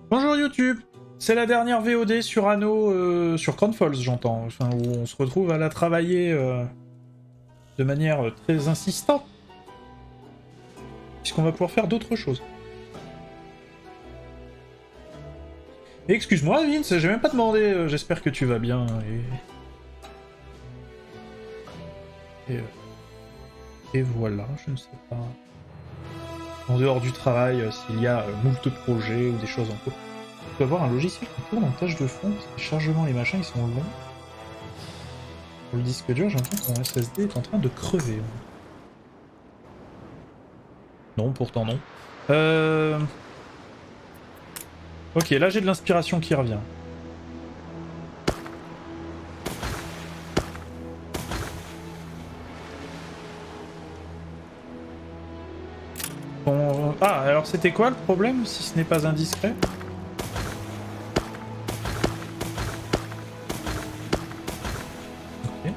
Bonjour YouTube, c'est la dernière VOD sur Anno, sur Crown Falls j'entends, enfin où on se retrouve à la travailler de manière très insistante, puisqu'on va pouvoir faire d'autres choses. Et excuse-moi Vince, j'ai même pas demandé, j'espère que tu vas bien et voilà, je ne sais pas. En dehors du travail, s'il y a moult projets ou des choses en cours. Tu peux avoir un logiciel qui tourne en tâche de fond, parce que les chargements, les machins, ils sont longs. Pour le disque dur, j'ai l'impression que mon SSD est en train de crever. Non, pourtant non. Ok, là j'ai de l'inspiration qui revient. Bon... Ah, alors c'était quoi le problème, si ce n'est pas indiscret? Ok.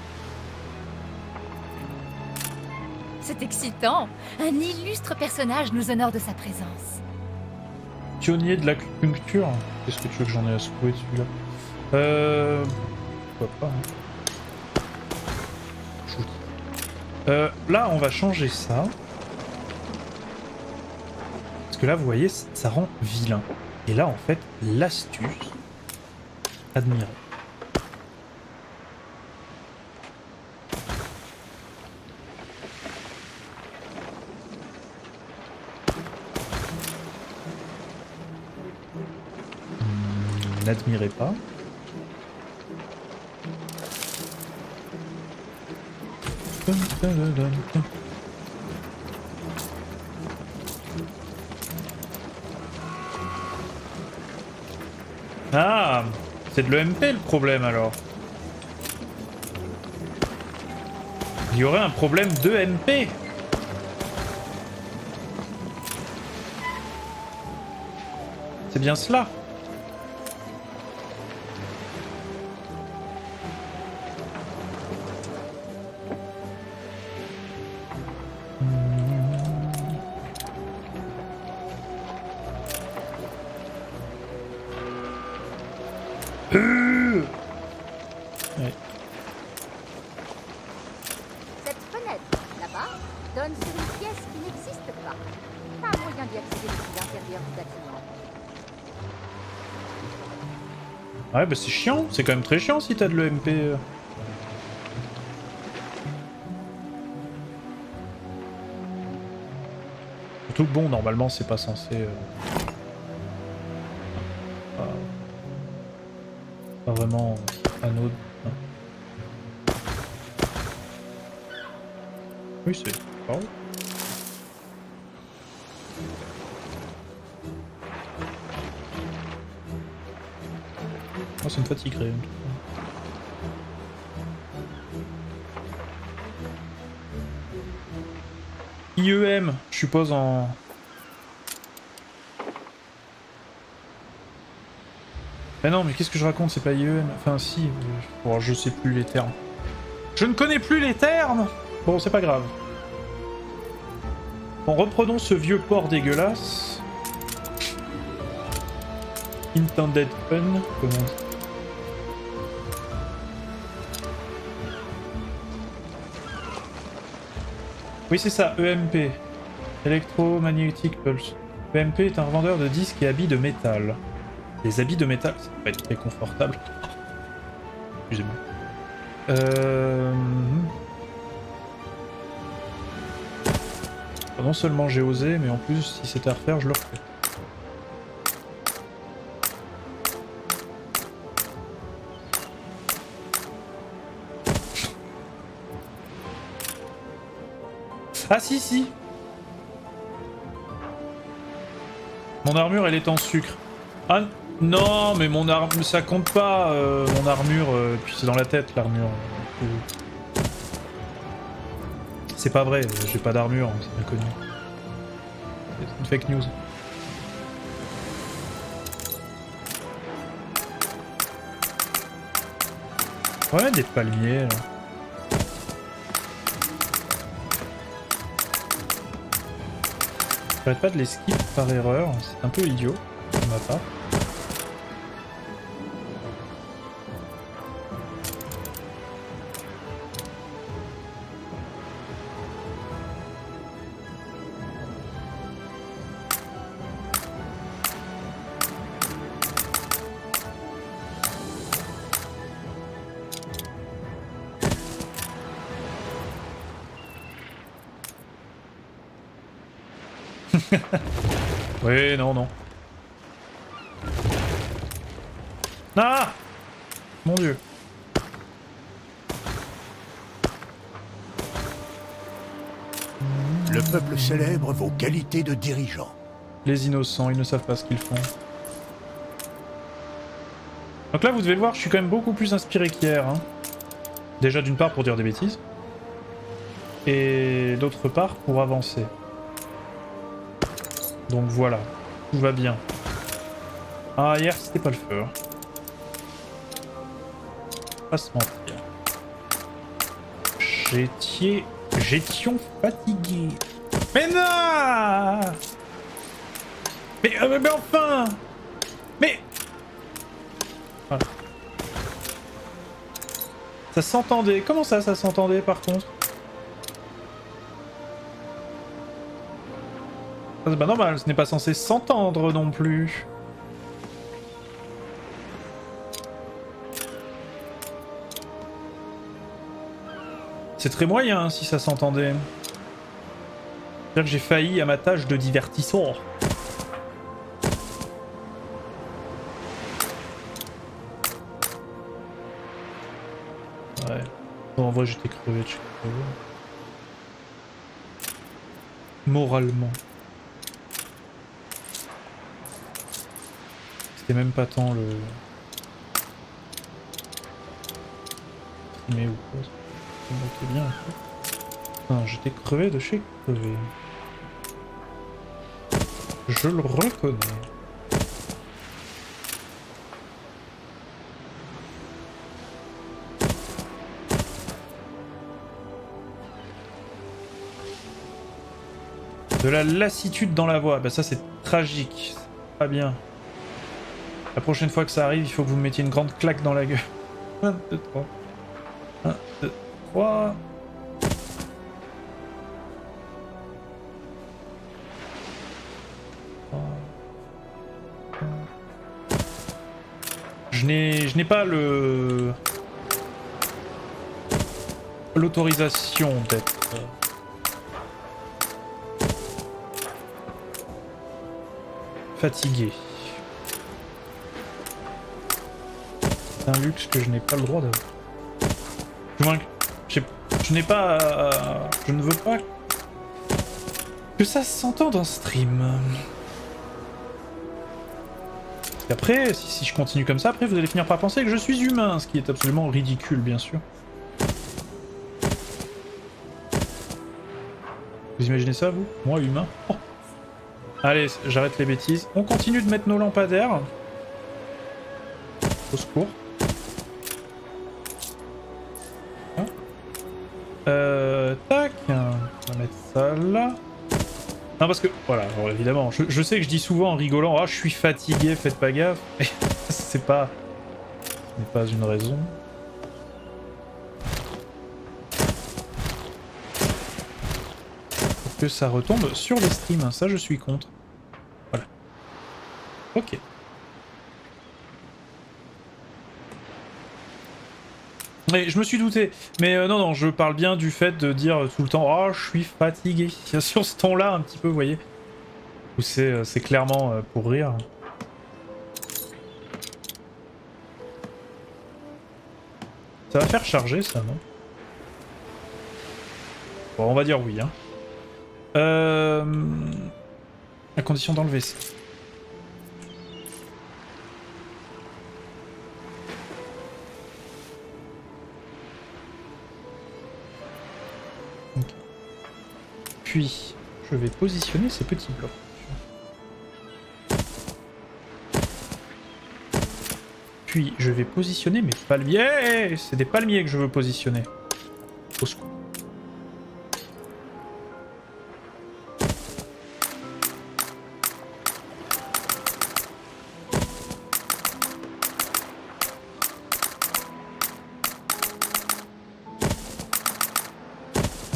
C'est excitant. Un illustre personnage nous honore de sa présence. Pionnier de l'acupuncture. Qu'est-ce que tu veux que j'en ai à secouer celui-là? Pourquoi pas, hein. Là, on va changer ça. Parce que là, vous voyez, ça rend vilain. Et là, en fait, l'astuce... Admirez. N'admirez pas. Ah, c'est de l'EMP le problème alors. Il y aurait un problème d'EMP. C'est bien cela. Ouais. Cette fenêtre, là-bas, donne sur une pièce qui n'existe pas. Pas moyen d'y accéder depuis l'intérieur du bâtiment. Ouais, bah c'est chiant, c'est quand même très chiant si t'as de l'EMP. Surtout que bon, normalement c'est pas censé... Pas vraiment anode. Hein. Oui, c'est... Oh. Oh, ça me fatiguerait. IEM, je suppose en... Mais non, mais qu'est-ce que je raconte, c'est pas IEM. Enfin si, bon, je sais plus les termes. Je ne connais plus les termes. Bon, c'est pas grave. Bon, reprenons ce vieux port dégueulasse. Intended Fun, comment on dit? Oui, c'est ça, EMP. Electromagnetic Pulse. EMP est un revendeur de disques et habits de métal. Les habits de métal, ça va être très confortable. Excusez-moi. Non seulement j'ai osé, mais en plus, si c'était à refaire, je le refais. Ah si, si. Mon armure, elle est en sucre. Ah non, mais mon armure, ça compte pas, mon armure, puis c'est dans la tête l'armure. C'est pas vrai, j'ai pas d'armure, c'est bien connu. C'est une fake news. Ouais, des palmiers là. J'arrête pas de les skip par erreur, c'est un peu idiot. On n'a pas. Oui, non, non. Ah! Mon Dieu. Le peuple célèbre vos qualités de dirigeant. Les innocents, ils ne savent pas ce qu'ils font. Donc là, vous devez le voir, je suis quand même beaucoup plus inspiré qu'hier. Hein. Déjà, d'une part, pour dire des bêtises. Et d'autre part, pour avancer. Donc voilà, tout va bien. Ah, hier, c'était pas le feu. Hein. Pas se mentir. J'étions fatigué. Mais non! Mais enfin! Mais... Voilà. Ça s'entendait. Comment ça s'entendait par contre? C'est pas normal, ce n'est pas censé s'entendre non plus. C'est très moyen si ça s'entendait. C'est-à-dire que j'ai failli à ma tâche de divertisseur. Ouais. Bon, en vrai, j'étais crevé de chez crevé. Moralement. C'était même pas tant le... Mais ou quoi? C'est bien en fait. Non, j'étais crevé de chez crevé. Je le reconnais. De la lassitude dans la voix, bah ça c'est tragique, c'est pas bien. La prochaine fois que ça arrive, il faut que vous me mettiez une grande claque dans la gueule. 1, 2, 3. 1, 2, 3. Je n'ai pas l'autorisation d'être fatigué. C'est un luxe que je n'ai pas le droit d'avoir. Je n'ai pas... Je ne veux pas que ça s'entende en stream. Et après, si je continue comme ça, après vous allez finir par penser que je suis humain, ce qui est absolument ridicule, bien sûr. Vous imaginez ça, vous? Moi, humain? Oh. Allez, j'arrête les bêtises. On continue de mettre nos lampadaires. Au secours. Tac. On va mettre ça là. Non, parce que, voilà, alors évidemment, je sais que je dis souvent en rigolant, ah, je suis fatigué, faites pas gaffe. Mais c'est pas... Ce n'est pas une raison. Pour que ça retombe sur les streams, ça je suis contre. Voilà. Ok. Mais je me suis douté, mais non, je parle bien du fait de dire tout le temps « Oh, je suis fatigué ». Sur ce ton-là, un petit peu, vous voyez. Où c'est clairement pour rire. Ça va faire charger, ça, non? Bon, on va dire oui, hein. À condition d'enlever ça. Puis, je vais positionner ces petits blocs. Puis, je vais positionner mes palmiers. C'est des palmiers que je veux positionner. Au secours.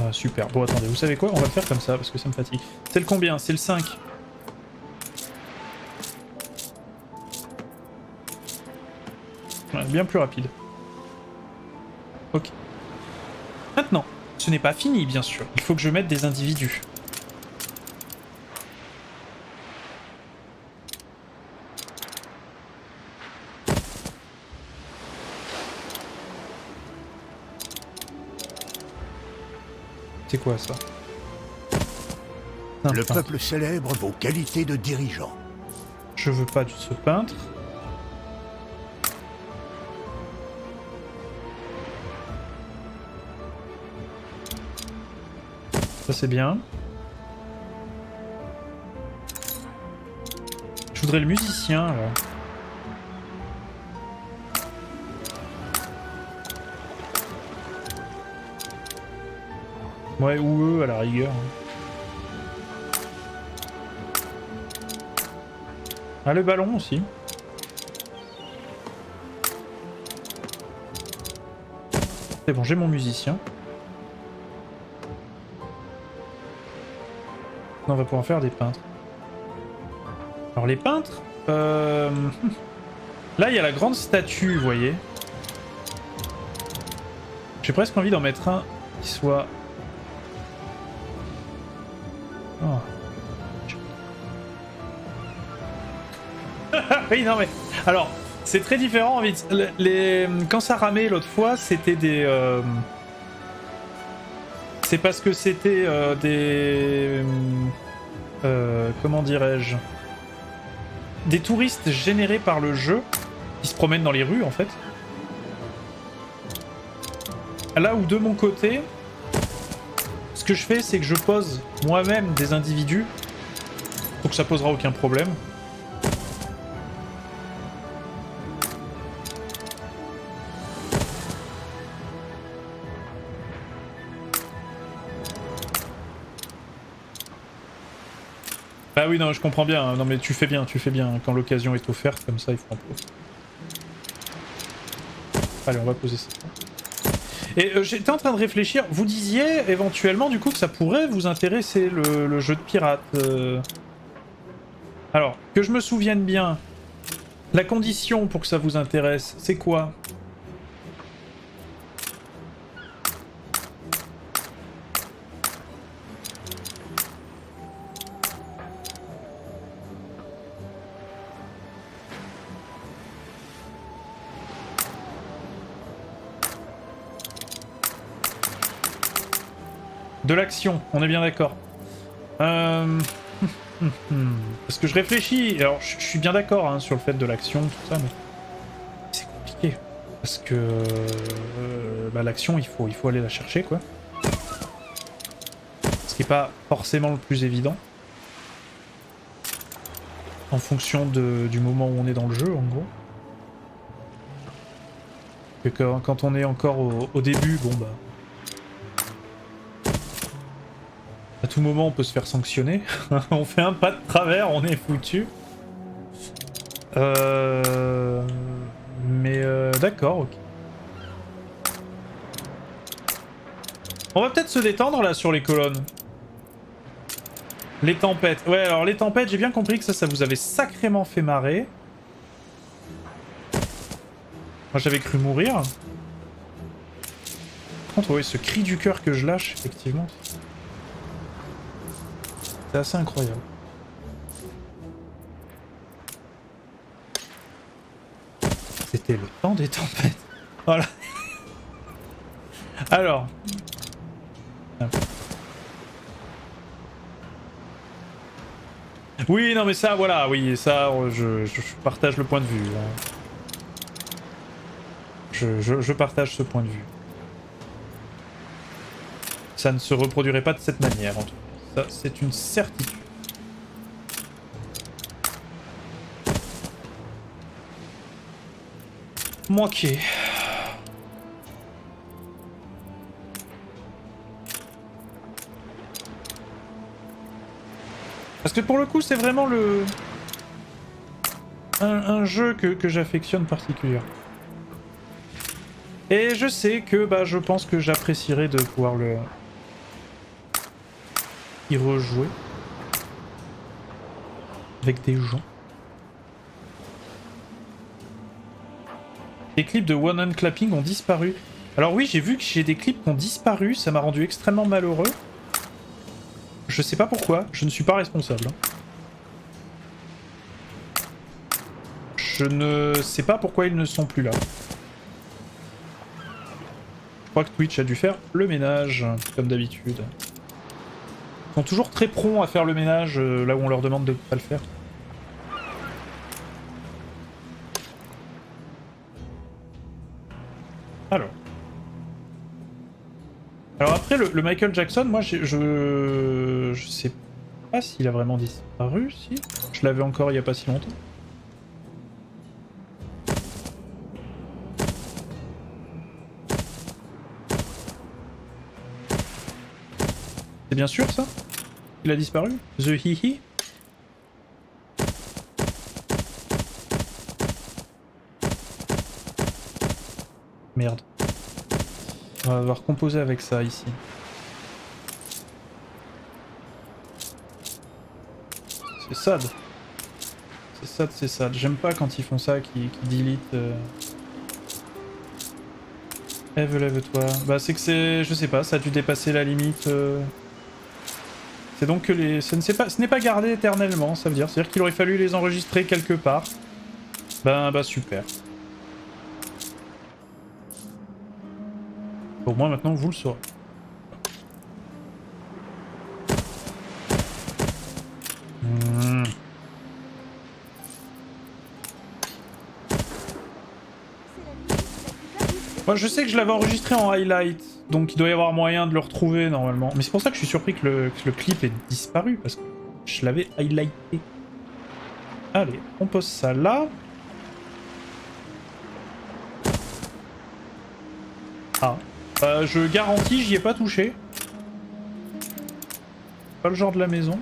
Ah, super. Bon, attendez, vous savez quoi? On va le faire comme ça parce que ça me fatigue. C'est le combien? C'est le 5. Ouais, bien plus rapide. Ok. Maintenant, ce n'est pas fini, bien sûr. Il faut que je mette des individus. C'est quoi ça? Un Le peintre. peuple célèbre vos qualités de dirigeant. Je veux pas de ce peintre. Ça c'est bien. Je voudrais le musicien alors. Ouais, ou eux à la rigueur. Ah, le ballon aussi. C'est bon, j'ai mon musicien. On va pouvoir faire des peintres. Alors les peintres... Là, il y a la grande statue, vous voyez. J'ai presque envie d'en mettre un qui soit... Oh. Oui, non mais... Alors, c'est très différent. Quand ça ramait l'autre fois, c'était des... C'est parce que c'était des... comment dirais-je? Des touristes générés par le jeu, qui se promènent dans les rues en fait. Là où de mon côté, ce que je fais, c'est que je pose moi-même des individus, donc ça posera aucun problème. Ah oui, non, je comprends bien. Non, mais tu fais bien. Quand l'occasion est offerte, comme ça, il faut en profiter. Allez, on va poser ça. Et j'étais en train de réfléchir. Vous disiez éventuellement, du coup, que ça pourrait vous intéresser, le jeu de pirate. Alors, que je me souvienne bien, la condition pour que ça vous intéresse, c'est quoi ? De l'action, on est bien d'accord. Parce que je réfléchis, alors je suis bien d'accord hein, sur le fait de l'action, tout ça, mais c'est compliqué. Parce que l'action, il faut aller la chercher, quoi. Ce qui n'est pas forcément le plus évident. En fonction du moment où on est dans le jeu, en gros. Et que quand on est encore au début, bon bah... À tout moment, on peut se faire sanctionner. On fait un pas de travers, on est foutu. Mais d'accord, ok. On va peut-être se détendre là sur les colonnes. Les tempêtes. Ouais, alors les tempêtes, j'ai bien compris que ça vous avait sacrément fait marrer. Moi, j'avais cru mourir. Par contre, ouais, ce cri du cœur que je lâche, effectivement. C'est assez incroyable. C'était le temps des tempêtes. Voilà. Alors. Oui, non mais ça, voilà, oui, ça, je partage le point de vue. Je partage ce point de vue. Ça ne se reproduirait pas de cette manière, en tout cas. Ça, c'est une certitude. Ok. Parce que pour le coup, c'est vraiment un jeu que j'affectionne particulièrement. Et je sais que je pense que j'apprécierais de pouvoir y rejouer avec des gens. Les clips de one hand clapping ont disparu. Alors oui, j'ai vu que j'ai des clips qui ont disparu, ça m'a rendu extrêmement malheureux. Je sais pas pourquoi, je ne suis pas responsable. Je ne sais pas pourquoi ils ne sont plus là. Je crois que Twitch a dû faire le ménage, comme d'habitude. Ils sont toujours très prompts à faire le ménage là où on leur demande de ne pas le faire. Alors après, le Michael Jackson, moi je sais pas s'il a vraiment disparu, si. Je l'avais encore il y a pas si longtemps. C'est bien sûr ça? Il a disparu? The Hihi? Merde. On va devoir composer avec ça ici. C'est sad. C'est sad, c'est sad. J'aime pas quand ils font ça, qui delete. Eve, lève-toi. Bah c'est que c'est... Je sais pas, ça a dû dépasser la limite. C'est donc que les... Ce n'est pas gardé éternellement, ça veut dire. C'est-à-dire qu'il aurait fallu les enregistrer quelque part. Bah super. Au moins maintenant vous le saurez. Moi je sais que je l'avais enregistré en highlight, donc il doit y avoir moyen de le retrouver normalement. Mais c'est pour ça que je suis surpris que le clip ait disparu, parce que je l'avais highlighté. Allez, on pose ça là. Ah. Je garantis, j'y ai pas touché. Pas le genre de la maison.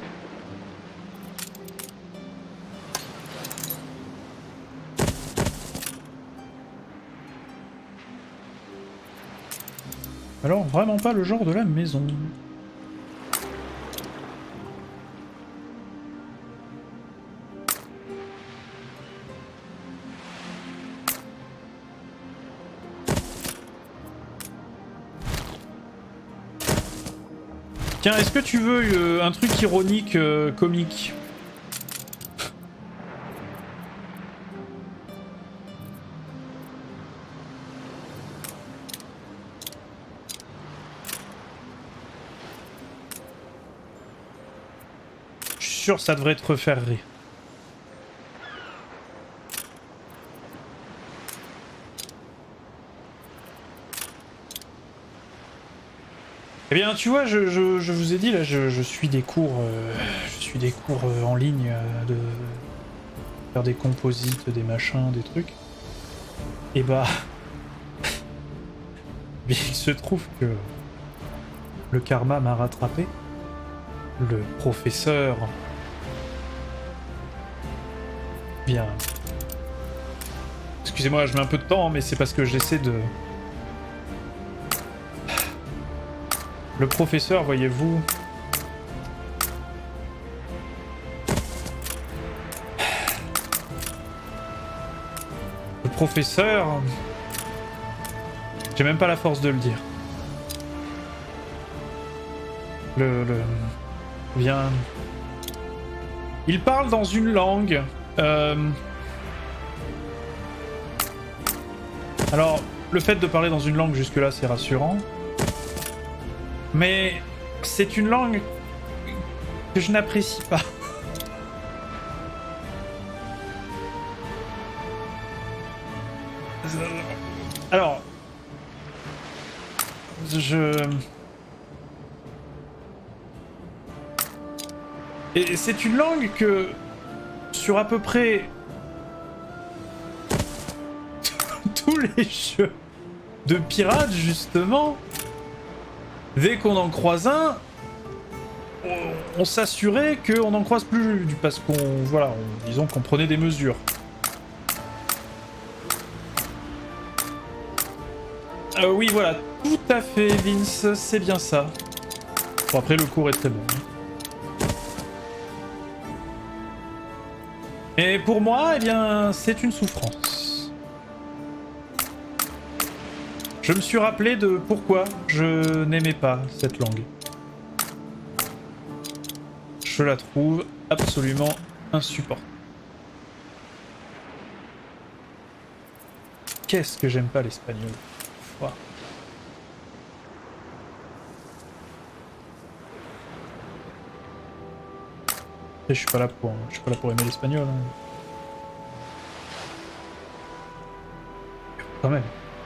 Alors, vraiment pas le genre de la maison. Tiens, est-ce que tu veux un truc ironique, comique? Je suis sûr que ça devrait te faire rire. Eh bien, tu vois, je vous ai dit, là, je suis des cours, en ligne de faire des composites, des machins, des trucs. Et bah, il se trouve que le karma m'a rattrapé. Le professeur bien. Excusez-moi, je mets un peu de temps, mais c'est parce que j'essaie de. Le professeur, voyez-vous, le professeur, j'ai même pas la force de le dire. Bien, il parle dans une langue. Alors, le fait de parler dans une langue jusque-là, c'est rassurant. Mais c'est une langue que je n'apprécie pas. Alors, et c'est une langue que, sur à peu près tous les jeux de pirates, justement, dès qu'on en croise un, on s'assurait qu'on n'en croise plus, parce qu'on, voilà, disons qu'on prenait des mesures. Oui, voilà, tout à fait, Vince, c'est bien ça. Bon, après, le cours est très bon. Et pour moi, eh bien, c'est une souffrance. Je me suis rappelé de pourquoi je n'aimais pas cette langue. Je la trouve absolument insupportable. Qu'est-ce que j'aime pas l'espagnol. Wow. Je suis pas là pour aimer l'espagnol. Hein. Quand même.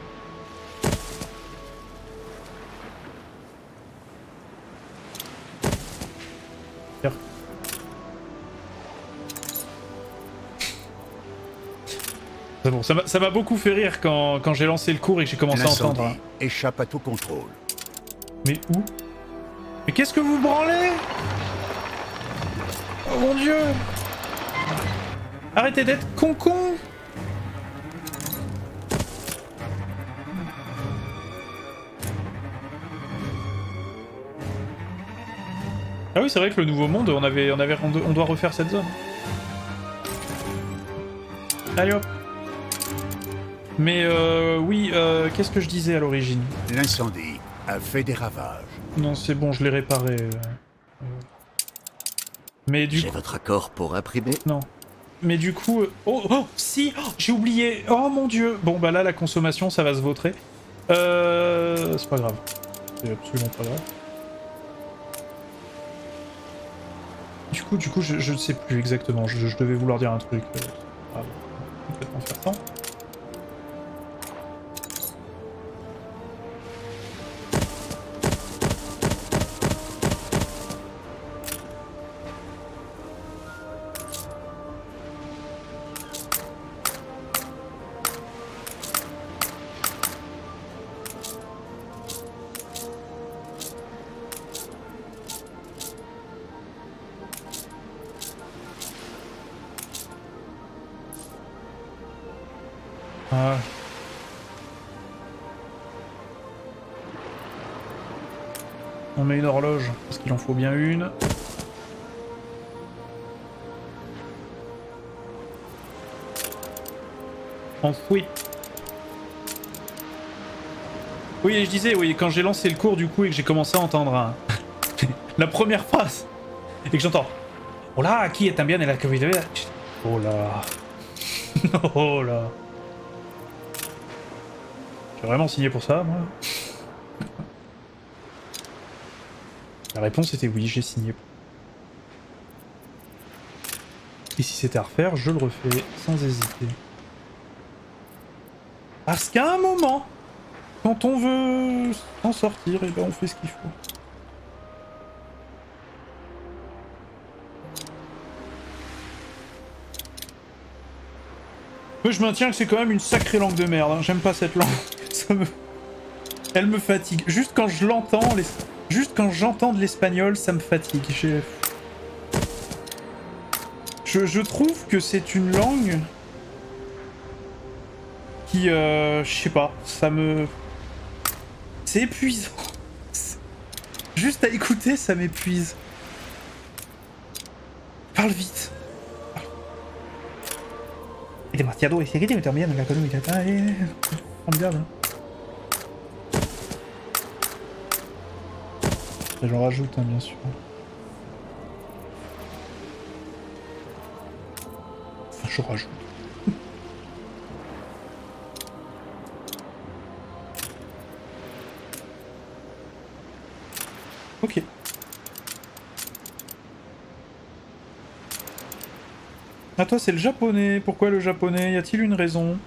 C'est bon, ça m'a beaucoup fait rire quand j'ai lancé le cours et que j'ai commencé à entendre. Hein. Échappe à tout contrôle. Mais où? Mais qu'est-ce que vous branlez? Oh mon dieu! Arrêtez d'être con-con! Ah oui, c'est vrai que le nouveau monde, on doit refaire cette zone. Allez hop! Mais oui, qu'est-ce que je disais à l'origine? L'incendie a fait des ravages. Non, c'est bon, je l'ai réparé. Mais du coup... J'ai votre accord pour imprimer? Non. Mais du coup... Oh, si, j'ai oublié. Oh mon dieu. Bon, bah là, la consommation, ça va se vautrer. C'est pas grave. C'est absolument pas grave. Du coup, je ne sais plus exactement. Je devais vouloir dire un truc. Complètement faire ça. Ah. On met une horloge, parce qu'il en faut bien une. Enfoui. Oui, et je disais, oui, quand j'ai lancé le cours du coup et que j'ai commencé à entendre la première phrase, et que j'entends « Hola, aquí también en la actividad ». Oh là. Oh là. J'ai vraiment signé pour ça, moi. La réponse était oui, j'ai signé. Et si c'était à refaire, je le refais sans hésiter. Parce qu'à un moment, quand on veut s'en sortir, et ben on fait ce qu'il faut. Mais je maintiens que c'est quand même une sacrée langue de merde. Hein. J'aime pas cette langue. Elle me fatigue. Juste quand je l'entends, juste quand j'entends de l'espagnol, ça me fatigue. Je trouve que c'est une langue qui, je sais pas, ça me... C'est épuisant. Juste à écouter, ça m'épuise. Parle vite. Es demasiado exigente, me también en la economía. Formidable. J'en rajoute, hein, bien sûr. Enfin, je rajoute. Ok. Ah toi c'est le japonais, pourquoi le japonais? Y a-t-il une raison?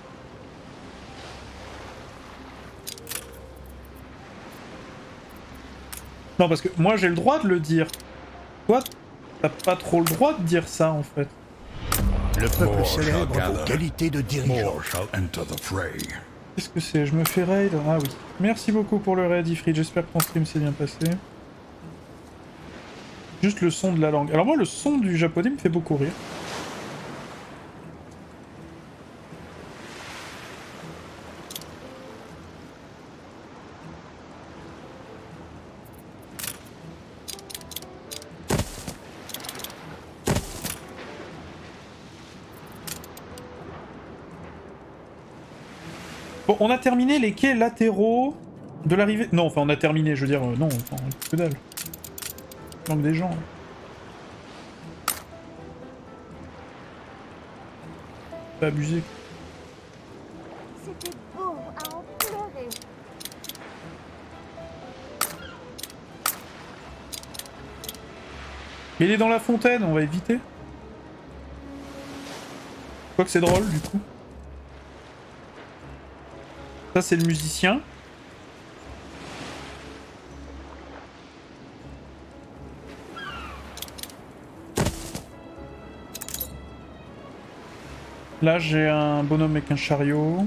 Non parce que moi j'ai le droit de le dire. Toi, t'as pas trop le droit de dire ça en fait. Le peuple célèbre vos qualités de dirigeant. Qu'est-ce que c'est? Je me fais raid? Ah oui. Merci beaucoup pour le raid Ifrit, j'espère que ton stream s'est bien passé. Juste le son de la langue. Alors moi le son du japonais me fait beaucoup rire. Bon, on a terminé les quais latéraux de l'arrivée... Non, enfin on a terminé, je veux dire, non, enfin, que dalle. Il manque des gens. Pas abusé. C'était beau à en pleurer. Mais il est dans la fontaine, on va éviter. Quoique c'est drôle, du coup. Ça, c'est le musicien. Là, j'ai un bonhomme avec un chariot.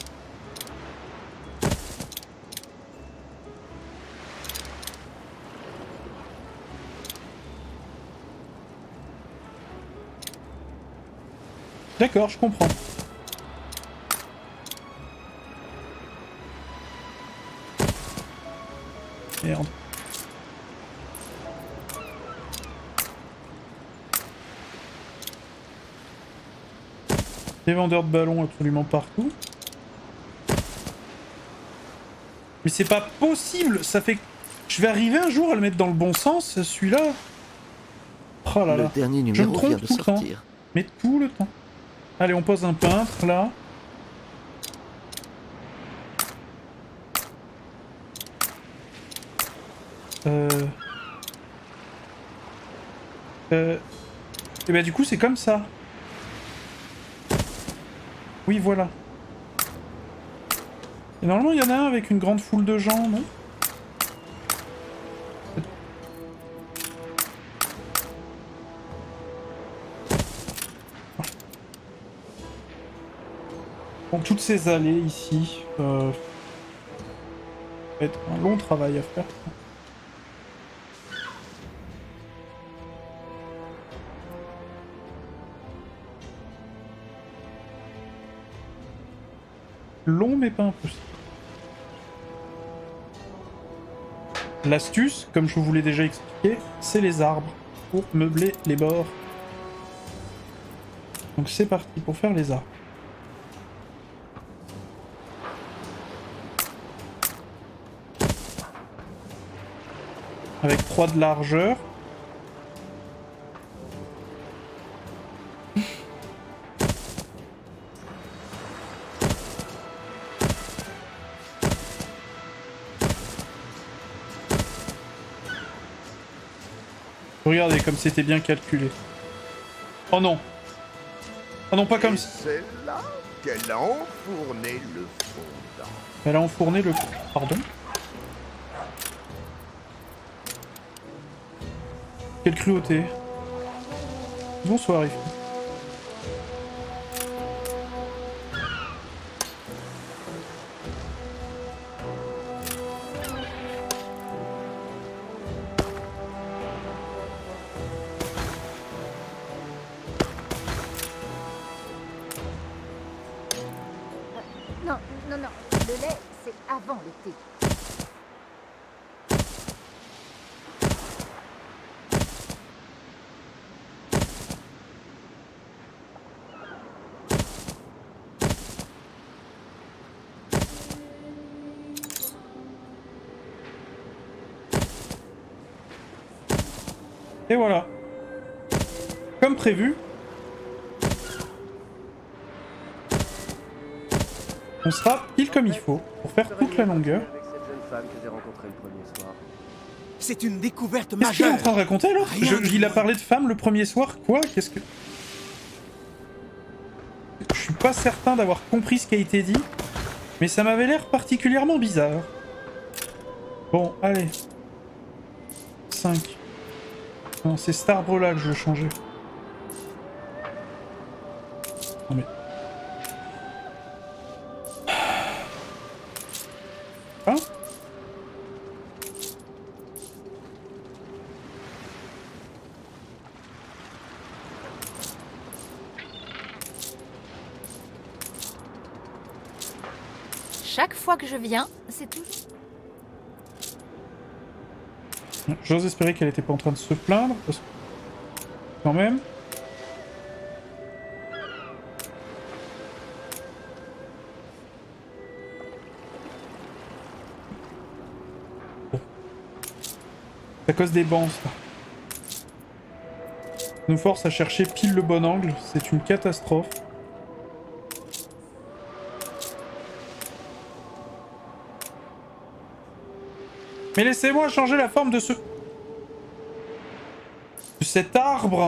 D'accord, je comprends. Merde. Des vendeurs de ballons absolument partout. Mais c'est pas possible, ça fait... Je vais arriver un jour à le mettre dans le bon sens, celui-là. Oh là là. Le dernier Je me numéro trompe vient de tout le temps. sortir. Mais tout le temps. Allez, on pose un peintre, là. Et bah du coup, c'est comme ça. Oui, voilà. Et normalement, il y en a un avec une grande foule de gens, non? Donc toutes ces allées ici, ça va être un long travail à faire. Long mais pas impossible. L'astuce, comme je vous l'ai déjà expliqué, c'est les arbres pour meubler les bords. Donc c'est parti pour faire les arbres. Avec 3 de largeur. Regardez comme c'était bien calculé. Oh non. Oh non, pas comme ça. C'est là qu'elle a enfourné le fondant. Elle a enfourné le... Pardon. Quelle cruauté. Bonsoir, Yves. Non, non, non. Le lait, c'est avant le thé. Et voilà. Comme prévu. On sera pile comme il faut pour faire toute la longueur. C'est une découverte Qu'est-ce qu'il est en majeure. train de raconter là? Il a parlé de femme le premier soir? Quoi? Qu'est-ce que... Je suis pas certain d'avoir compris ce qui a été dit, mais ça m'avait l'air particulièrement bizarre. Bon, allez. 5. Non, c'est cet arbre là que je veux changer. Non mais... Hein? Chaque fois que je viens, c'est toujours... J'ose espérer qu'elle était pas en train de se plaindre, parce que... Quand même... C'est à cause des bancs, ça. Ça nous force à chercher pile le bon angle. C'est une catastrophe. Mais laissez-moi changer la forme de ce... de cet arbre.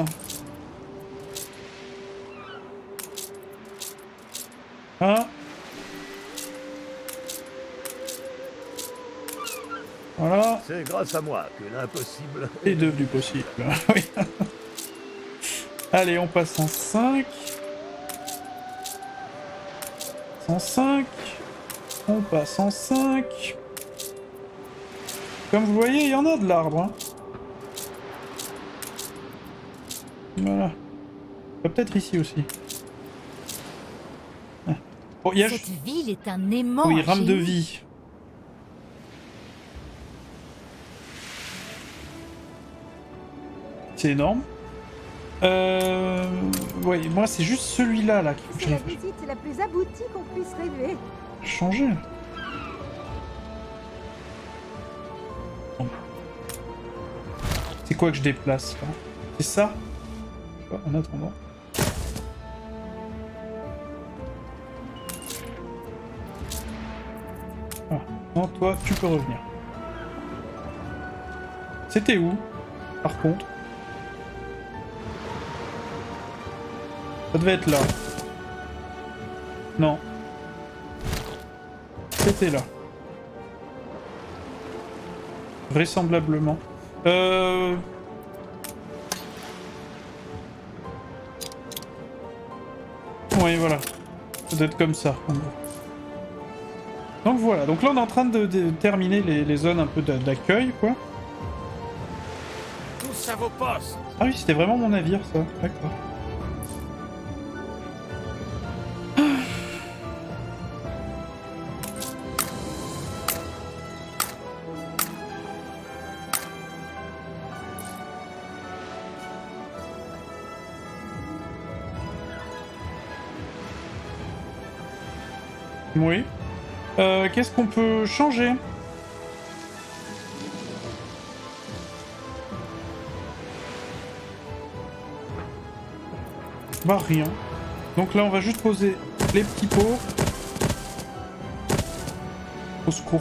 Hein? Voilà. C'est grâce à moi que l'impossible est devenu possible. Oui. Allez, on passe en 5. 105. On passe en 5. Comme vous voyez, il y en a de l'arbre. Hein. Voilà. Peut-être ici aussi. Oh, y a... Cette ville est un aimant. Oui, rame de vie. C'est énorme. Ouais, moi c'est juste celui-là là qu'il faut que C'est la j'aille visite la plus aboutie qu'on puisse rêver. changer. Bon. C'est quoi que je déplace là? C'est ça? En attendant. Ah, non, toi, tu peux revenir. C'était où, par contre? Ça devait être là. Non. C'était là. Vraisemblablement. Oui, voilà. Ça doit être comme ça, en gros. Donc voilà. Donc là, on est en train de terminer les zones un peu d'accueil, quoi. Tous à vos postes. Ah oui, c'était vraiment mon navire, ça. D'accord. Oui. Qu'est-ce qu'on peut changer? Bah rien. Donc là on va juste poser les petits pots. Au secours.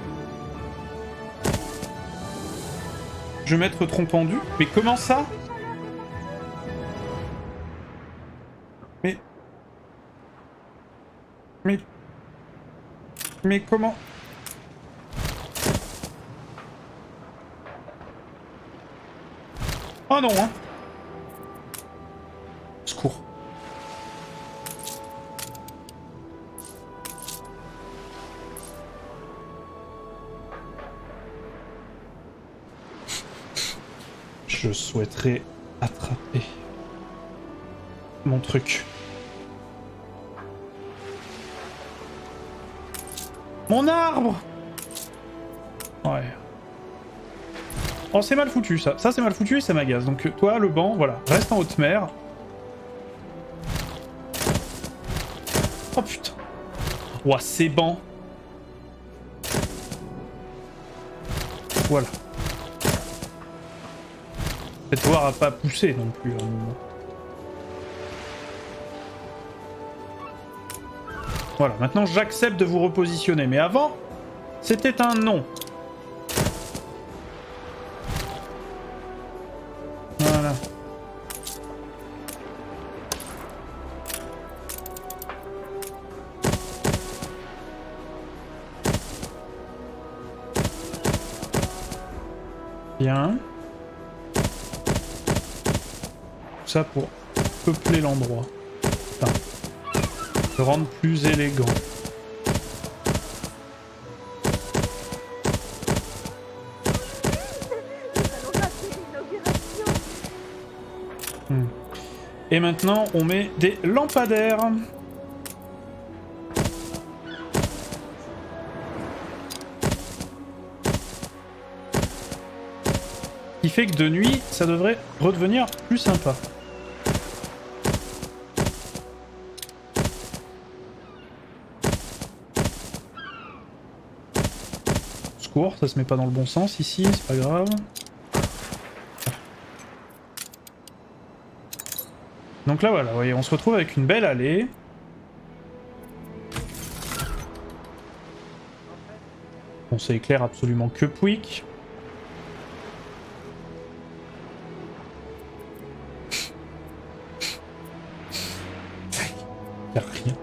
Je vais mettre tronc pendu. Mais comment ça? Mais comment? Oh non, hein. Secours. Je souhaiterais attraper mon truc. Mon arbre! Ouais. Oh, c'est mal foutu, ça. Ça, c'est mal foutu et ça m'agace. Donc, toi, le banc, voilà. Reste en haute mer. Oh, putain. Ouah, ces bancs. Voilà. Cette voir à pas pousser non plus, à un moment. Voilà, maintenant j'accepte de vous repositionner. Mais avant, c'était un non. Voilà. Bien. Tout ça pour peupler l'endroit. Enfin, le rendre plus élégant. Et maintenant, on met des lampadaires. Ce qui fait que de nuit, ça devrait redevenir plus sympa. Secours, ça se met pas dans le bon sens ici, c'est pas grave. Donc là voilà, vous voyez, on se retrouve avec une belle allée. Bon, ça éclaire absolument que Pouic. Y'a rien.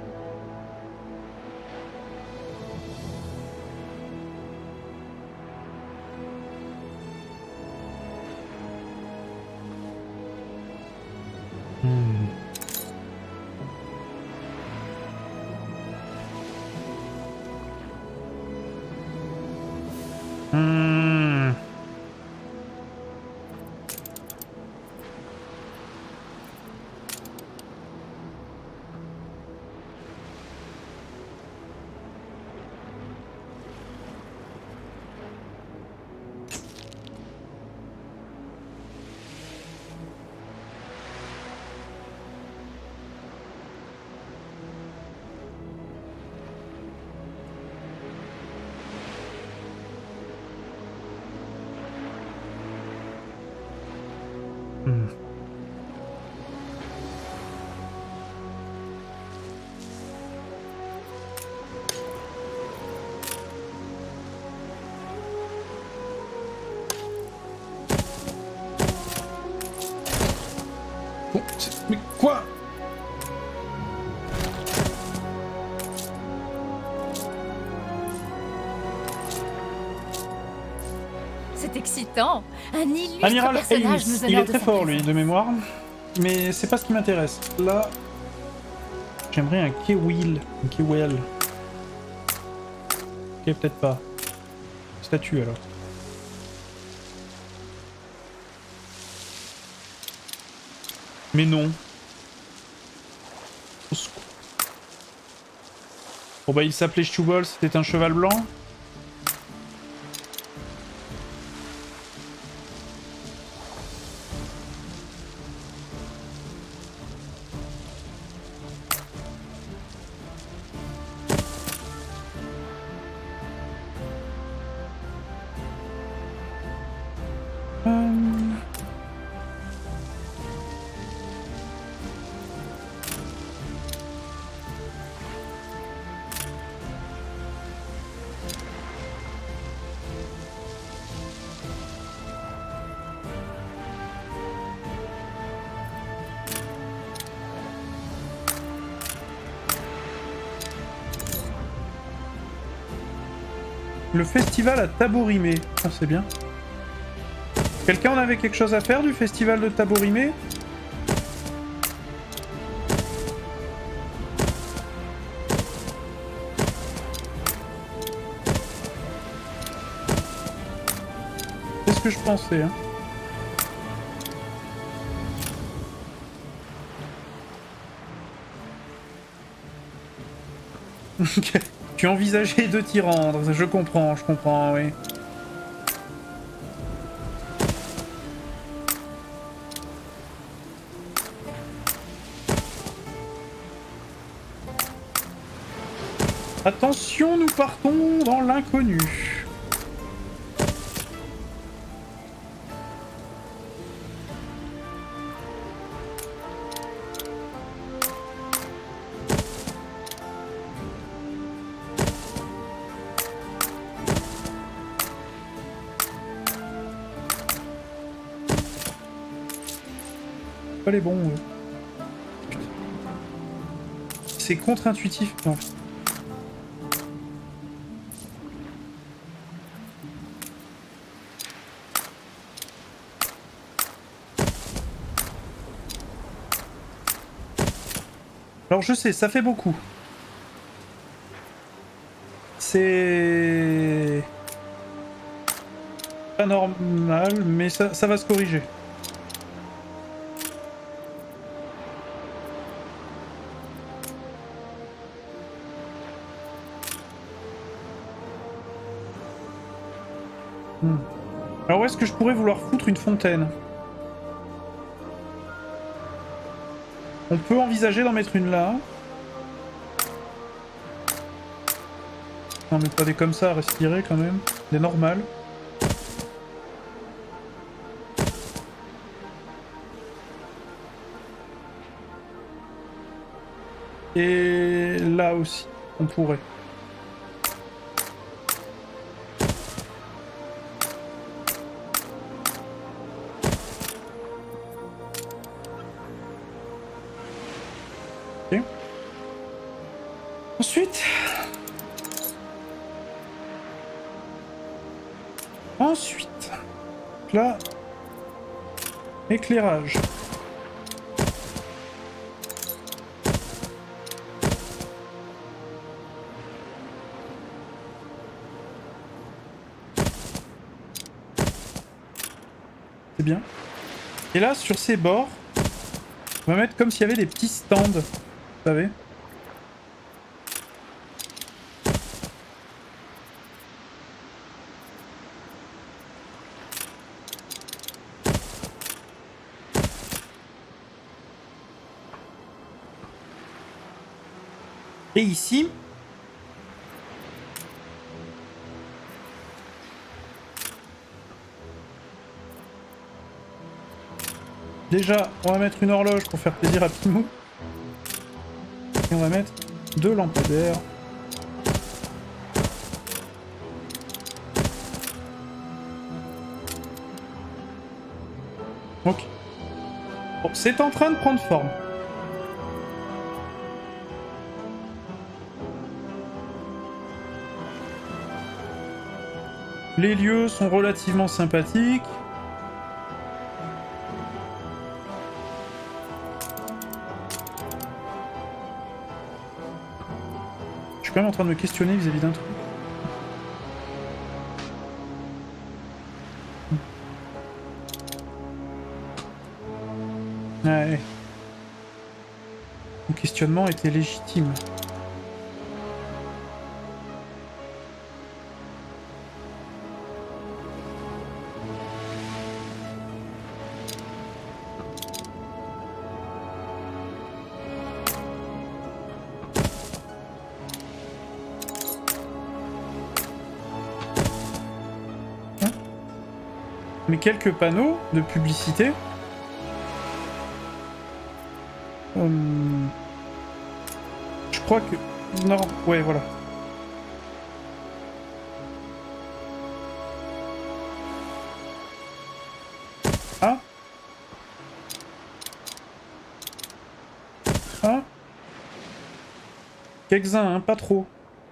Bon, mais quoi? C'est excitant. Un illustre Amiral personnage Ace, nous il honore est de très sa fort lui, présence. de mémoire. Mais c'est pas ce qui m'intéresse. Là, j'aimerais un Keywheel. Un Keywell. Ok, peut-être pas. Statue alors. Mais non. Au secours. Bon bah il s'appelait Stubble, c'était un cheval blanc. Le festival à Taborimé. Ah, c'est bien. Quelqu'un en avait quelque chose à faire du festival de Taborimé? C'est ce que je pensais, hein. Tu envisageais de t'y rendre, je comprends, oui. Attention, nous partons dans l'inconnu. Pas les bons. C'est contre-intuitif. Non. Alors je sais, ça fait beaucoup. C'est pas normal, mais ça va se corriger. Alors où est-ce que je pourrais vouloir foutre une fontaine? On peut envisager d'en mettre une là. Non mais pas des comme ça à respirer quand même. Des normales. Et là aussi, on pourrait. Ok. Ensuite, là, éclairage. C'est bien. Et là, sur ces bords, on va mettre comme s'il y avait des petits stands, vous savez. Et ici, déjà, on va mettre une horloge pour faire plaisir à Pimou. Et on va mettre 2 lampadaires. Ok. Bon, c'est en train de prendre forme. Les lieux sont relativement sympathiques. Je suis quand même en train de me questionner vis-à-vis d'un truc. Ouais. Mon questionnement était légitime. Mais quelques panneaux de publicité. Je crois que... Non, ouais, voilà. Ah. Ah. Quelques-uns, hein, pas trop.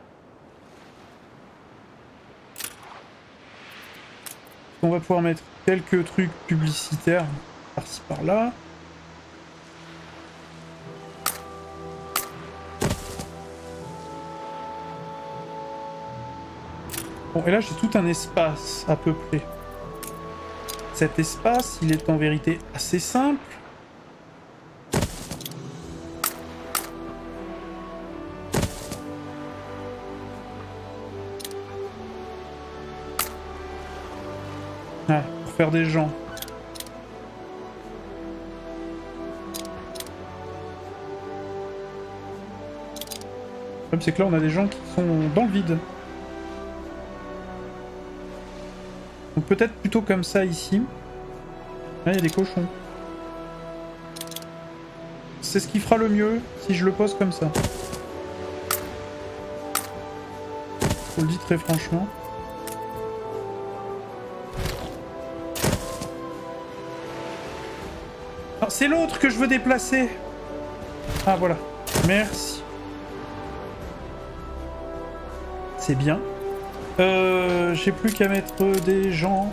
On va pouvoir mettre quelques trucs publicitaires par-ci par-là. Bon, et là j'ai tout un espace à peu près. Cet espace, il est en vérité assez simple. Ah, pour faire des gens. Le problème c'est que là on a des gens qui sont dans le vide. Donc peut-être plutôt comme ça ici. Là il y a des cochons. C'est ce qui fera le mieux si je le pose comme ça. Je le dis très franchement. C'est l'autre que je veux déplacer. Ah voilà. Merci. C'est bien. J'ai plus qu'à mettre des gens.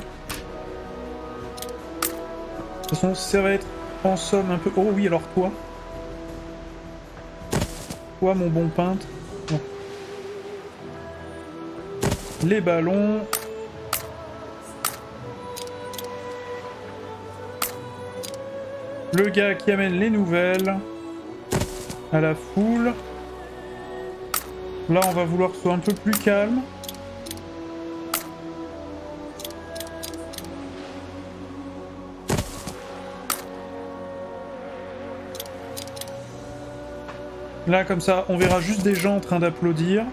De toute façon, ça va être en somme un peu... Oh oui, alors toi. Toi, mon bon peintre. Bon. Les ballons. Le gars qui amène les nouvelles à la foule. Là, on va vouloir que ce soit un peu plus calme. Là, comme ça, on verra juste des gens en train d'applaudir.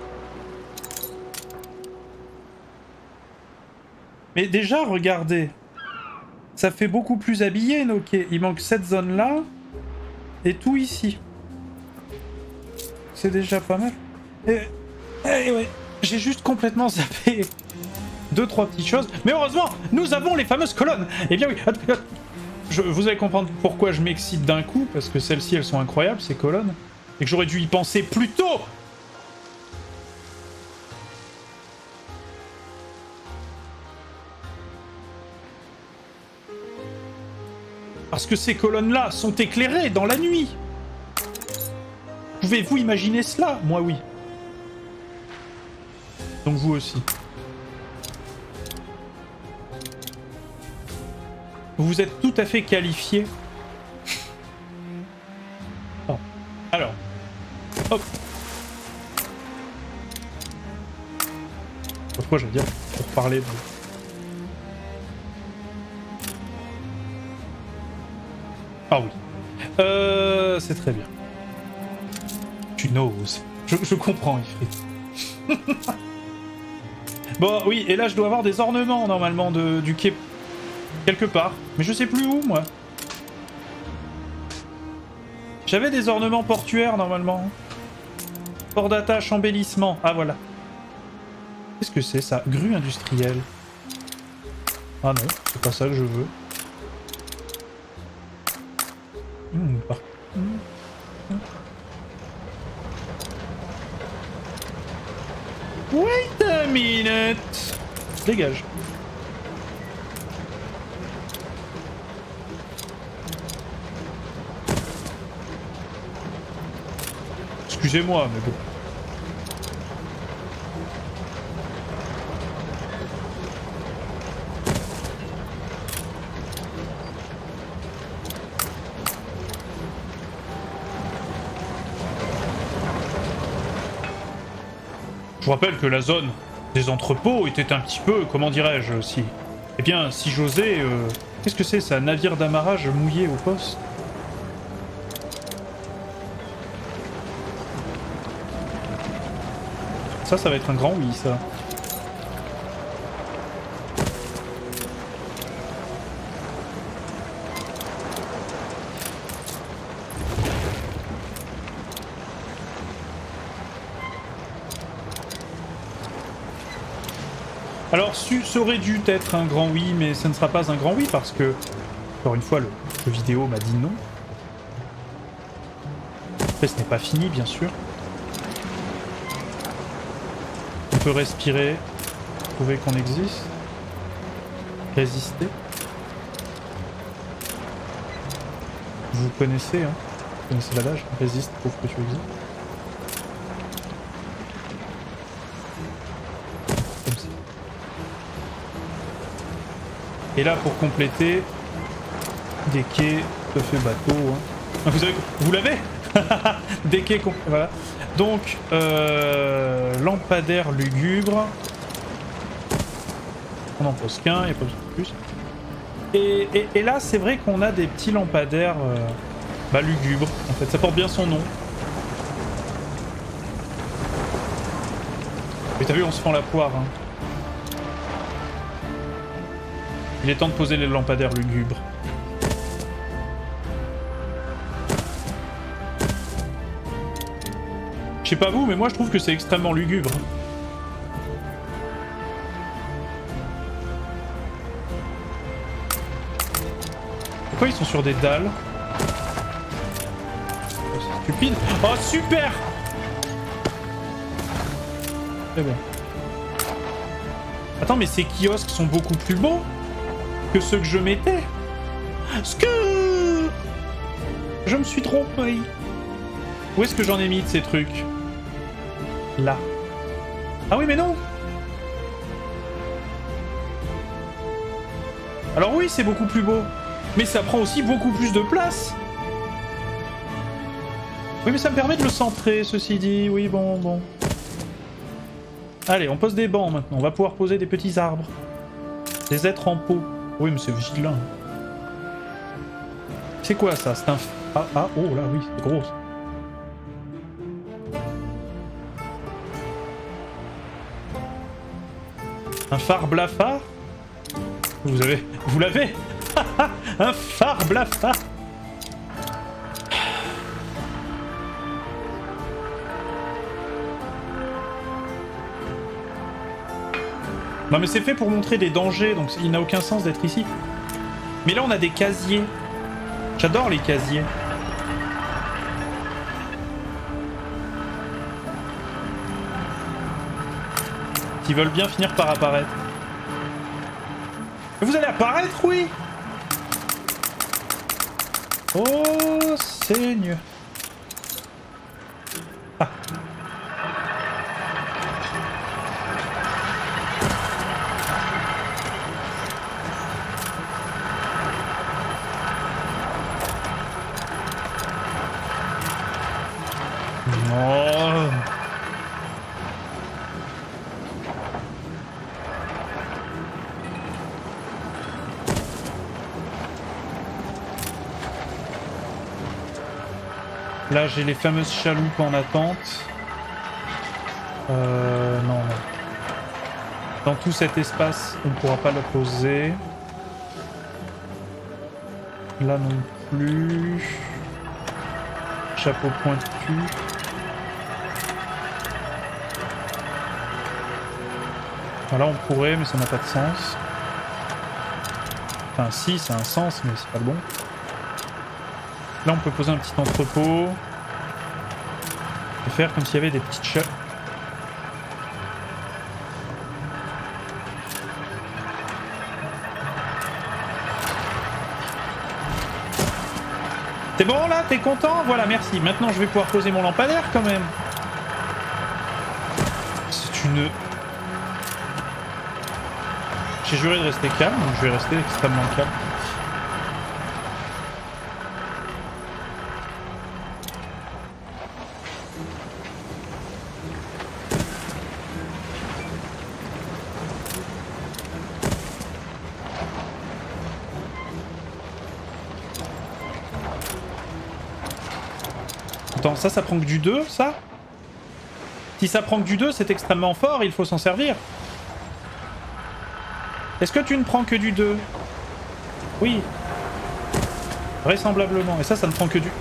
Mais déjà, regardez. Ça fait beaucoup plus habillé, ok. Il manque cette zone-là. Et tout ici. c'est déjà pas mal. Et ouais, j'ai juste complètement zappé 2-3 petites choses. Mais heureusement, nous avons les fameuses colonnes. Eh bien oui, vous allez comprendre pourquoi je m'excite d'un coup, parce que celles-ci, elles sont incroyables, ces colonnes. Et que j'aurais dû y penser plus tôt. Parce que ces colonnes-là sont éclairées dans la nuit. Pouvez-vous imaginer cela? Moi, oui. Donc vous aussi. Vous êtes tout à fait qualifié. Oh. Alors. Hop. Pourquoi je veux dire pour parler de... Ah oui. C'est très bien. Tu n'oses. Je comprends, Ifrit. Bon, oui, et là, je dois avoir des ornements, normalement, du quai. Quelque part. Mais je sais plus où, moi. J'avais des ornements portuaires, normalement. Port d'attache, embellissement. Ah, voilà. Qu'est-ce que c'est, ça? Grue industrielle. Ah non, c'est pas ça que je veux. Wait a minute. Dégage. Excusez-moi, mais bon. Je vous rappelle que la zone des entrepôts était un petit peu, comment dirais-je, si... Eh bien, si j'osais... Qu'est-ce que c'est, ça? Navire d'amarrage mouillé au poste? Ça va être un grand oui, ça. Alors, ça aurait dû être un grand oui, mais ça ne sera pas un grand oui parce que, encore une fois, le vidéo m'a dit non. Après, ce n'est pas fini, bien sûr. On peut respirer, prouver qu'on existe, résister. Vous connaissez, hein? Vous connaissez l'adage, résiste, prouve que tu existes. Comme ça. Et là, pour compléter, des quais tout à fait bateau. Hein. Vous l'avez? Des quais, voilà. Donc, lampadaire lugubre. On n'en pose qu'un, il n'y a pas besoin de plus. Et là, c'est vrai qu'on a des petits lampadaires lugubres. En fait, ça porte bien son nom. Mais t'as vu, on se fend la poire. Hein. Il est temps de poser les lampadaires lugubres. Je sais pas vous, mais moi je trouve que c'est extrêmement lugubre. Pourquoi ils sont sur des dalles? Oh, c'est stupide. Oh super! Très bien. Attends, mais ces kiosques sont beaucoup plus beaux que ceux que je mettais. Je me suis trompé. Où est-ce que j'en ai mis de ces trucs? Là. Ah oui, mais non. Alors oui, c'est beaucoup plus beau. Mais ça prend aussi beaucoup plus de place. Oui, mais ça me permet de le centrer, ceci dit. Oui, bon. Allez, on pose des bancs maintenant. On va pouvoir poser des petits arbres. Des êtres en pot. Oui, mais c'est vilain. C'est quoi ça? C'est un... Ah, oh là, oui, c'est gros. Un phare blafard? Vous l'avez? Un phare blafard? Non mais c'est fait pour montrer des dangers, donc il n'a aucun sens d'être ici. Mais là on a des casiers. J'adore les casiers. Qui veulent bien finir par apparaître. Vous allez apparaître, oui. Oh Seigneur. Ah. Non. Là, j'ai les fameuses chaloupes en attente. Non. Dans tout cet espace, on ne pourra pas le poser. Là non plus. Chapeau pointu. Là, on pourrait, mais ça n'a pas de sens. Enfin, si, ça a un sens, mais c'est pas le bon. Là, on peut poser un petit entrepôt. Et faire comme s'il y avait des petites chats. T'es bon là? T'es content? Voilà, merci. Maintenant, je vais pouvoir poser mon lampadaire quand même. C'est une... J'ai juré de rester calme, donc je vais rester extrêmement calme. Attends, ça prend que du 2, ça? Si ça prend que du 2, c'est extrêmement fort, il faut s'en servir. Est-ce que tu ne prends que du 2? Oui. Vraisemblablement. Et ça ne prend que du...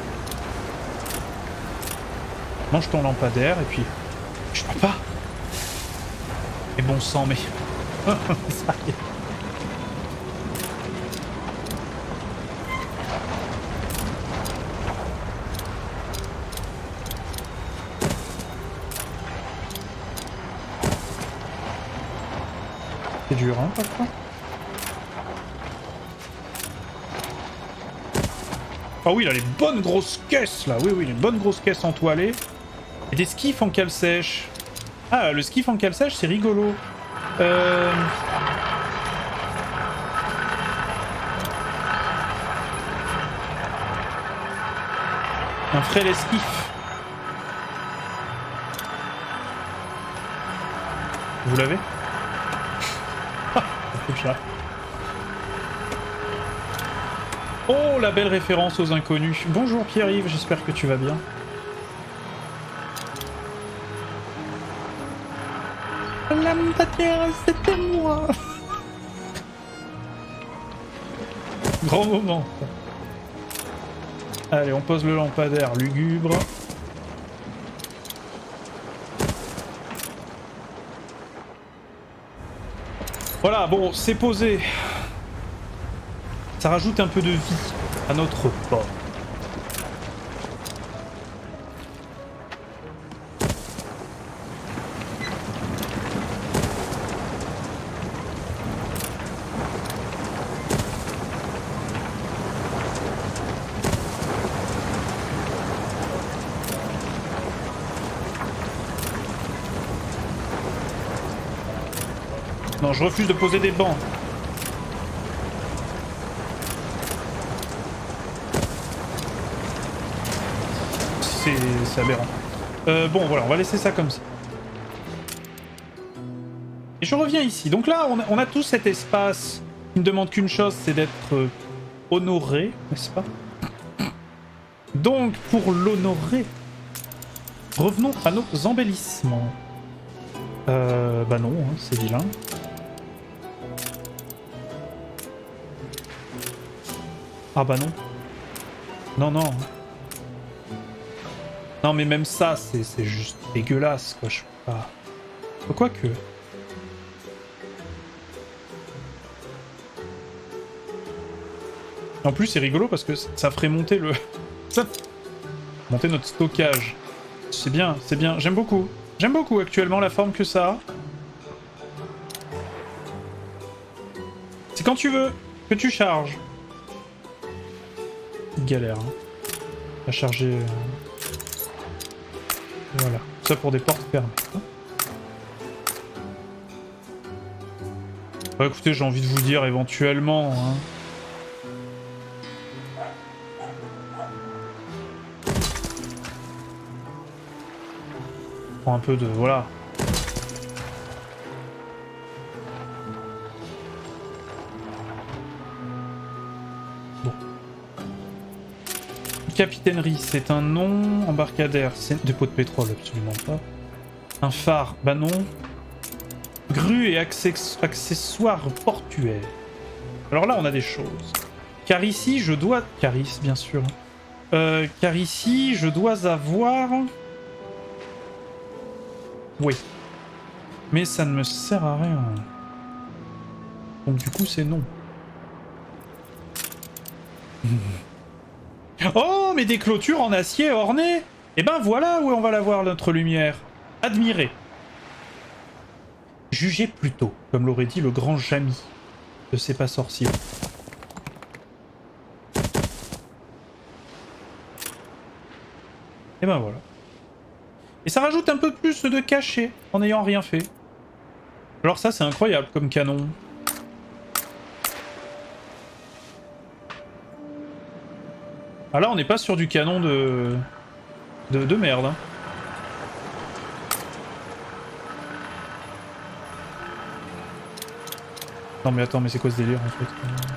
Mange ton lampadaire et puis... Je peux pas. Mais bon sang, mais... Ça y est. C'est dur, hein, parfois. Ah oui, il a les bonnes grosses caisses, là. Oui, les bonnes grosses caisses entoilées. Et des skifs en cale sèche. Ah, le skiff en cale sèche, c'est rigolo. Un frêle esquif. Vous l'avez? Oh, la belle référence aux inconnus. Bonjour Pierre-Yves, j'espère que tu vas bien. La lampadaire, c'était moi. Grand moment. Allez, on pose le lampadaire lugubre. Voilà, bon, c'est posé. Ça rajoute un peu de vie à notre port. Non, je refuse de poser des bancs. C'est aberrant. Bon, voilà, on va laisser ça comme ça. Et je reviens ici. Donc là, on a tout cet espace qui ne demande qu'une chose, c'est d'être honoré, n'est-ce pas? Donc, pour l'honorer, revenons à nos embellissements. Bah non, hein, c'est vilain. Ah bah non. Non, non. Non mais même ça, c'est juste dégueulasse, quoi. Je peux pas... Quoique... En plus, c'est rigolo parce que ça ferait monter le... monter notre stockage. C'est bien, c'est bien. J'aime beaucoup. J'aime beaucoup actuellement la forme que ça a. C'est quand tu veux que tu charges. Galère, hein. À charger... Voilà. Ça pour des portes fermées. Bah, écoutez, j'ai envie de vous dire éventuellement... Hein. Un peu de... Voilà. Bon. Capitainerie, c'est un nom. Embarcadère, c'est... Dépôt de pétrole, absolument pas. Un phare, bah non. Grue et accessoires portuaires. Alors là, on a des choses. Car ici, je dois... Caris, bien sûr. Car ici, je dois avoir... Oui. Mais ça ne me sert à rien. Donc du coup, c'est non. Oh, mais des clôtures en acier ornées! Eh ben voilà où on va la voir, notre lumière. Admirez. Jugez plutôt, comme l'aurait dit le grand Jamy de C'est pas sorcier. Et ben voilà. Et ça rajoute un peu plus de cachet en n'ayant rien fait. Alors ça, c'est incroyable comme canon. Ah là, on n'est pas sur du canon de merde. Hein. Non mais attends, mais c'est quoi ce délire en fait?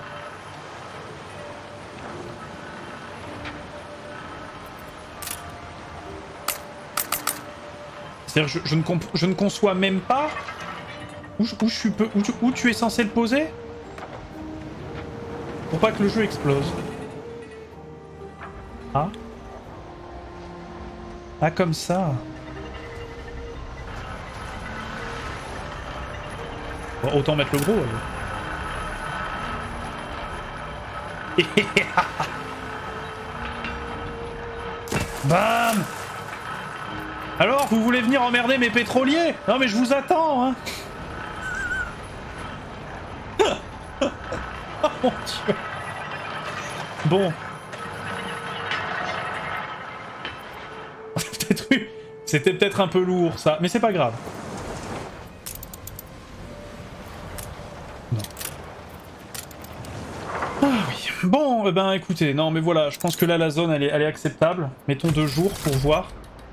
C'est-à-dire je ne conçois même pas où tu es censé le poser pour pas que le jeu explose. Ah. Ah comme ça. Bon, autant mettre le gros. Bam! Alors, vous voulez venir emmerder mes pétroliers? Non mais je vous attends, hein. Oh mon dieu. Bon. C'était peut-être un peu lourd ça, mais c'est pas grave. Non. Ah oui. Bon, ben écoutez, non mais voilà, je pense que là la zone elle est acceptable. Mettons 2 jours pour voir.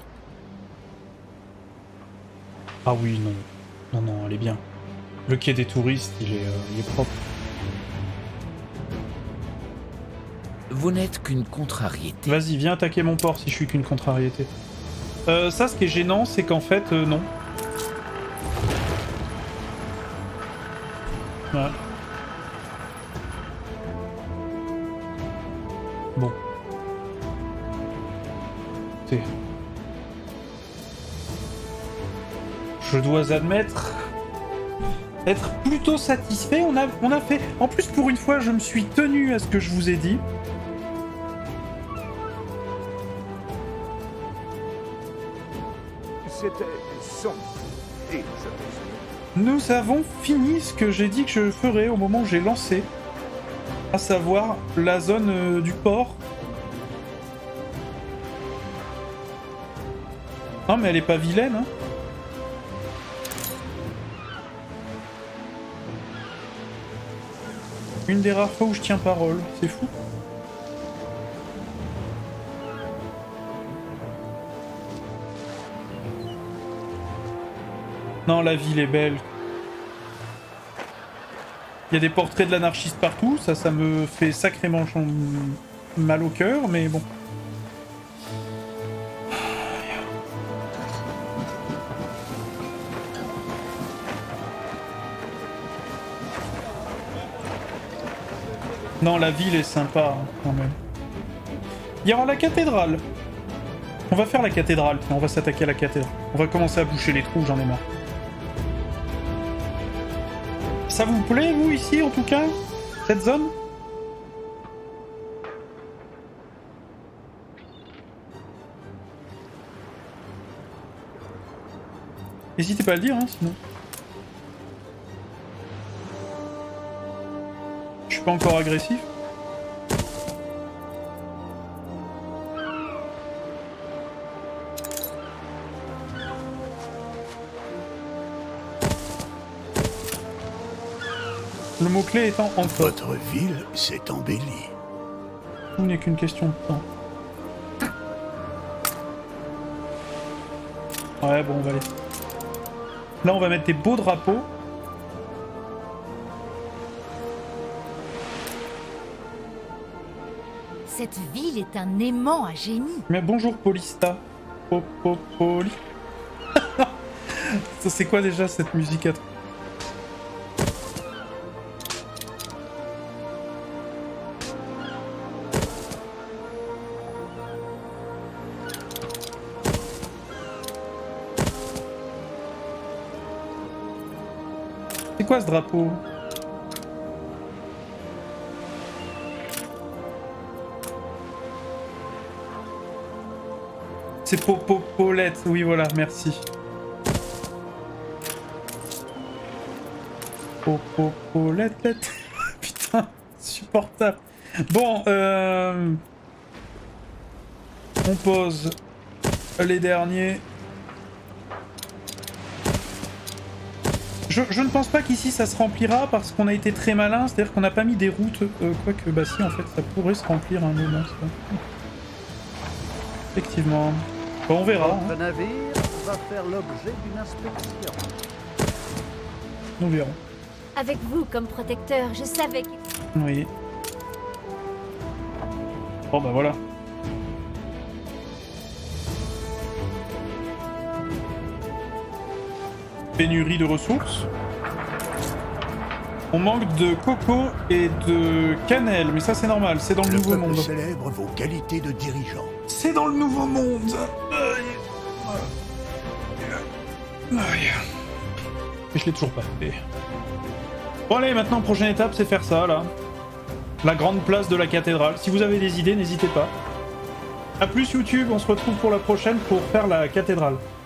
Ah oui, non. Non, non, elle est bien. Le quai des touristes, il est propre. Vous n'êtes qu'une contrariété. Vas-y, viens attaquer mon port si je suis qu'une contrariété. Ça, ce qui est gênant, c'est qu'en fait, non. Ouais. Bon. Écoutez. Je dois admettre être plutôt satisfait. On a fait... En plus, pour une fois, je me suis tenu à ce que je vous ai dit. C'était son et Nous avons fini ce que j'ai dit que je ferais au moment où j'ai lancé. À savoir la zone du port. Non mais elle est pas vilaine, hein. Une des rares fois où je tiens parole, c'est fou. Non, la ville est belle. Il y a des portraits de l'anarchiste partout, ça me fait sacrément mal au cœur, mais bon. Non, la ville est sympa, hein, quand même. Il y aura la cathédrale. On va faire la cathédrale, on va s'attaquer à la cathédrale. On va commencer à boucher les trous, j'en ai marre. Ça vous plaît, vous, ici, en tout cas? Cette zone? N'hésitez pas à le dire, hein, sinon. Je suis pas encore agressif. Le mot-clé étant encore. Votre ville s'est embellie. Tout n'est qu'une question de temps. Ouais, bon, on va aller. Là, on va mettre des beaux drapeaux. Cette ville est un aimant à génie. Mais bonjour, Polista. Poli. Ça, c'est quoi déjà cette musique à... C'est quoi ce drapeau? C'est Paulette, oui voilà, merci. Paulette. Putain, supportable. Bon, on pose les derniers. Je ne pense pas qu'ici ça se remplira parce qu'on a été très malin, c'est-à-dire qu'on n'a pas mis des routes, quoique bah si en fait ça pourrait se remplir à un moment. Ça. Effectivement. Bon, on verra. Votre navire va faire l'objet d'une inspection. Nous verrons. Avec vous comme protecteur, je savais que... Oui. Bon bah voilà. Pénurie de ressources. On manque de coco et de cannelle, mais ça c'est normal, c'est dans le nouveau monde. Le peuple célèbre vos qualités de dirigeant. C'est dans le nouveau monde. Mais je l'ai toujours pas fait. Bon allez, maintenant prochaine étape c'est faire ça là. La grande place de la cathédrale. Si vous avez des idées, n'hésitez pas. A plus YouTube, on se retrouve pour la prochaine pour faire la cathédrale.